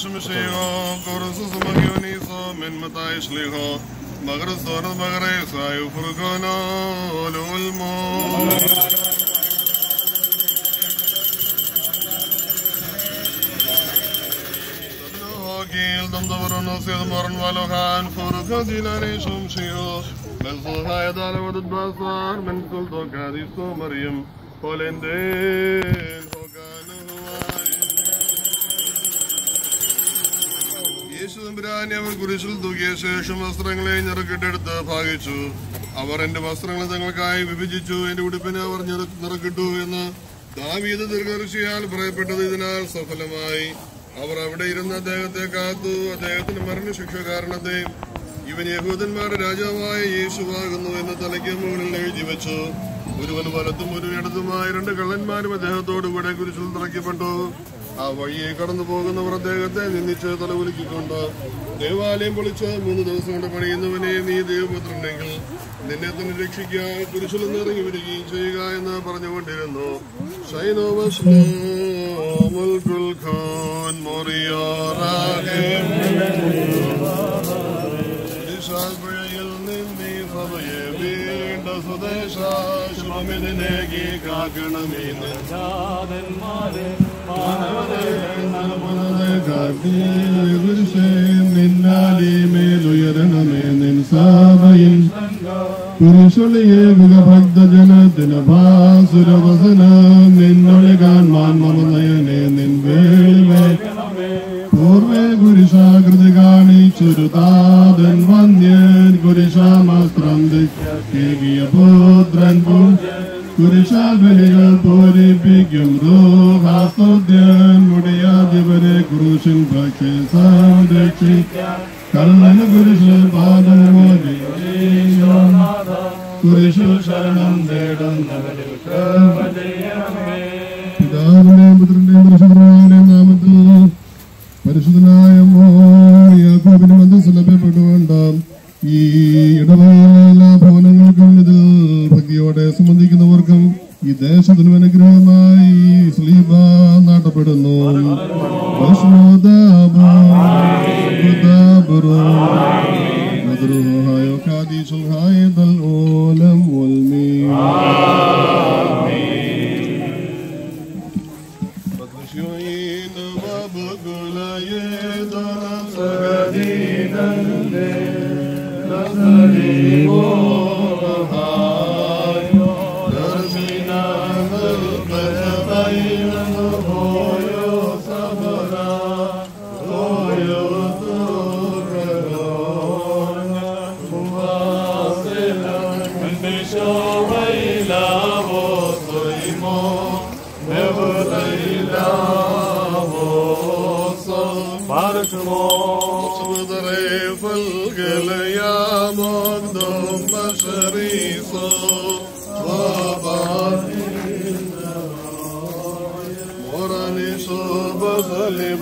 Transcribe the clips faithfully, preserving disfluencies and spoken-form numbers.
شمشيغو كورسوس مغيونيسو من متى يشليغو مغرسون مغريسا يفرقونو لولمو تبنوكيل دمدورونو سيدمورن والوخان فرقو ديناري شمشيغو ملخوها يدال ودد باصار من كل دوكاديسو مريم ولندين യേശുദമ്പുരാനെ അവർ കുരിശിൽ തൂക്കിയ ശേഷം വസ്ത്രങ്ങളെ നിറക്കിട്ടെടുത്ത് ഭാഗിച്ചു. അവർ എന്റെ വസ്ത്രങ്ങൾ തങ്ങൾക്കായി വിഭജിച്ചു, എന്റെ ഉടുപ്പിനെ അവർ നിറക്കിട്ടു എന്ന് ദാവീദ് ദീർഘദർശിയാൽ പറയപ്പെട്ടത് ഇതിനാൽ സഫലമായി. അവർ അവിടെ ഇരുന്ന് അദ്ദേഹത്തെ കാത്തു. അദ്ദേഹത്തിന് മരണശിക്ഷ കാരണത്തെ ഇവൻ യഹൂദന്മാരുടെ രാജാവായ യേശുവാകുന്നു എന്ന് തലയ്ക്ക് മുകളിൽ എഴുതി വെച്ചു. ഒരുവൻ വലത്തും ഒരു ഇടത്തുമായ രണ്ട് കള്ളന്മാരും അദ്ദേഹത്തോടുകൂടെ കുരിശിൽ തറയ്ക്കപ്പെട്ടു. ആ വഴിയെ കടന്നു പോകുന്നവർ അദ്ദേഹത്തെ നിന്ദിച്ച് തലകുലുക്കിക്കൊണ്ട്, ദേവാലയം പൊളിച്ച് മൂന്ന് ദിവസം കൊണ്ട് പണിയുന്നവനെ നീ ദൈവപുത്രനെങ്കിൽ നിന്നെ തന്നെ രക്ഷിക്കുക, കുരിശിൽ നിന്ന് ഇറങ്ങി വരികയും ചെയ്യുക എന്ന് പറഞ്ഞുകൊണ്ടിരുന്നു. സ്വദേശാശ്രമിതിനേകി കാക്കണമേന്ന് നിന്നാലിമേലുയരണമേ നിൻ സാമയിൽ പുരുഷളിയേകുക ഭക്തജനത്തിന് ഭാസുരവസനം നിന്നൊളികാൻ മാൻമമനയനെ നിൻ വേളിമേ പൂർവേ കുരിശാകൃതി കാണിച്ചൊരു താതൻ വന്യൻ കുരിശാമസ്ത്രം ദിക്കിയ പുത്രൻ കുരിശാബലികൾ പൂരിപ്പിക്കും റൂഹാസ്തുത്യൻ മുടിയാധിപരെ ക്രൂശിൻ പക്ഷേ സംരക്ഷിക്കാൻ കള്ളന് കുരിശിൽ പാദം മോദി കുരിശിൽ ശരണം തേടുന്നവരിൽ പിതാവിന്റെയും പുത്രന്റെയും പരിശുദ്ധനായ നാമത്തിൽ പരിശുദ്ധനായ യാക്കോബിന് മധ്യസ്ഥ ലഭ്യപ്പെട്ടുകൊണ്ട് ഈ ഇടവകയിലെ എല്ലാ ഭവനങ്ങൾക്കും ഇതിൽ ഭക്തിയോടെ സംബന്ധിക്കുന്നവർക്കും ഈ ദേശത്തിനും അനുഗ്രഹമായി Sleeba നാട്ടപ്പെടുന്നു.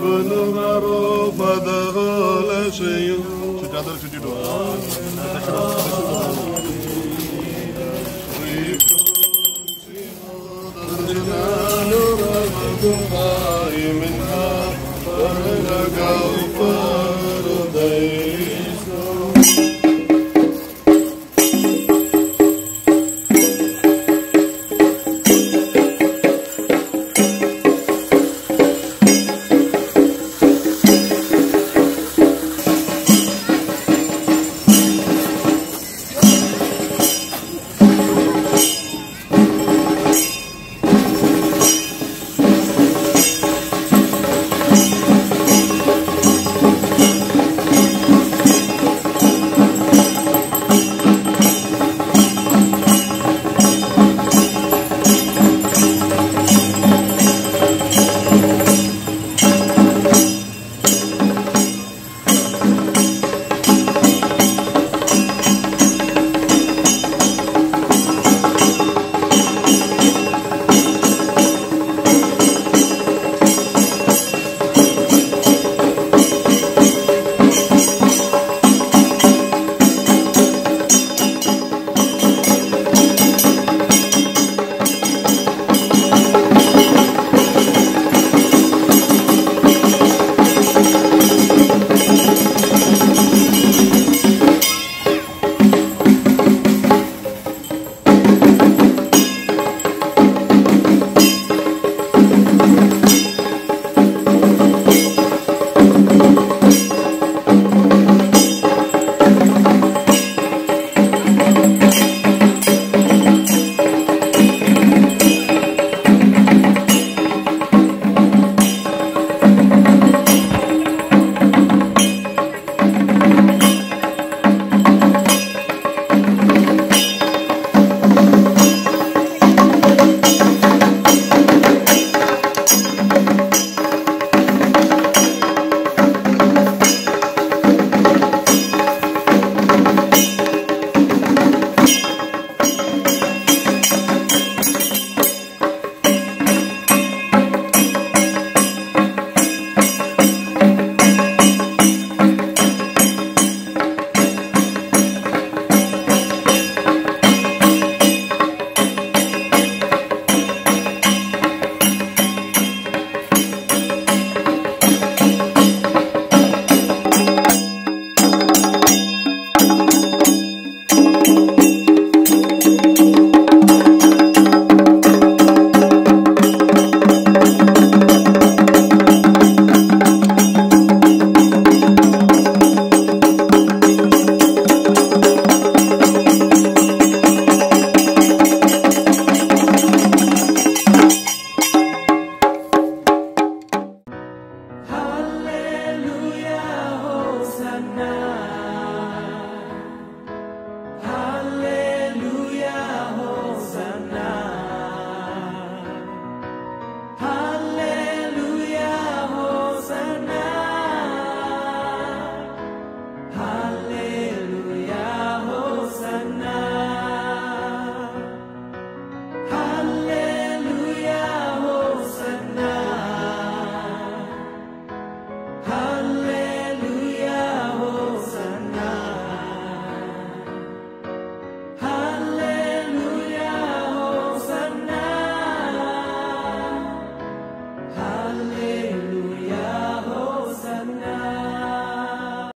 Should other should you do?